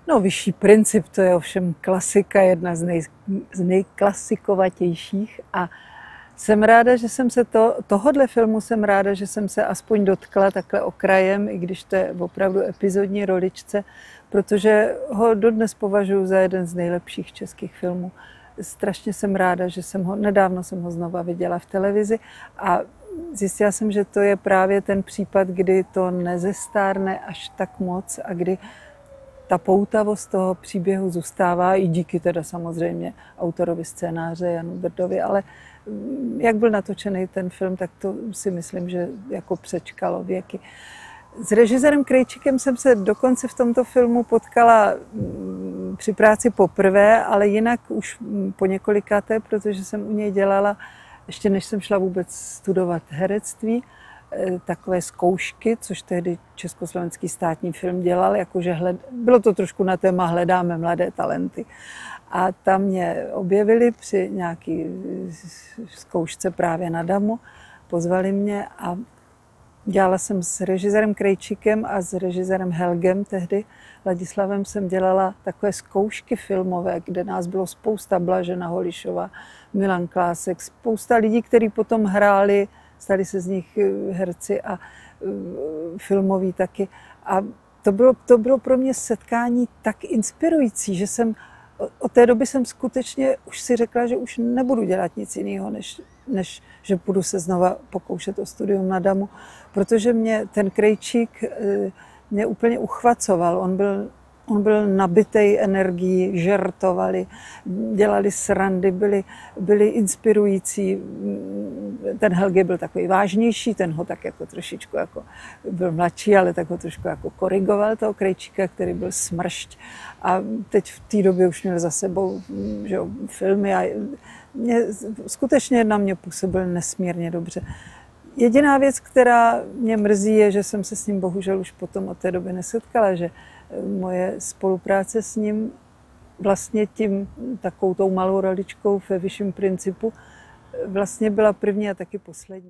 No, Vyšší princip, to je ovšem klasika, jedna z nejklasikovatějších a jsem ráda, že jsem se tohodle filmu jsem ráda, že jsem se aspoň dotkla takhle okrajem, i když to je opravdu epizodní roličce, protože ho dodnes považuji za jeden z nejlepších českých filmů. Strašně jsem ráda, že nedávno jsem ho znova viděla v televizi a zjistila jsem, že to je právě ten případ, kdy to nezestárne až tak moc a kdy ta poutavost toho příběhu zůstává i díky teda samozřejmě autorovi scénáře Janu Drdovi, ale jak byl natočený ten film, tak to si myslím, že jako přečkalo věky. S režisérem Krejčíkem jsem se dokonce v tomto filmu potkala při práci poprvé, ale jinak už po několikáté, protože jsem u něj dělala, ještě než jsem šla vůbec studovat herectví, takové zkoušky, což tehdy Československý státní film dělal, jakože bylo to trošku na téma Hledáme mladé talenty. A tam mě objevili při nějaký zkoušce právě na Damu, pozvali mě a dělala jsem s režisérem Krejčíkem a s režisérem Helgem tehdy, Ladislavem, jsem dělala takové zkoušky filmové, kde nás bylo spousta, Blažena Holišová, Milan Klásek, spousta lidí, kteří potom hráli, stali se z nich herci a filmoví taky. A to bylo pro mě setkání tak inspirující, že od té doby jsem skutečně už si řekla, že už nebudu dělat nic jiného, než že budu se znova pokoušet o studium na Damu, protože mě ten Krejčík mě úplně uchvacoval. On byl nabitej energií, žertovali, dělali srandy, byli inspirující. Ten Helge byl takový vážnější, ten ho tak jako trošičku jako byl mladší, ale tak ho trošku jako korigoval toho Krejčíka, který byl smršť. A teď v té době už měl za sebou že jo, filmy a skutečně na mě působil nesmírně dobře. Jediná věc, která mě mrzí, je, že jsem se s ním bohužel už potom od té doby nesetkala, že moje spolupráce s ním vlastně takovou tou malou roličkou ve Vyšším principu vlastně byla první a taky poslední.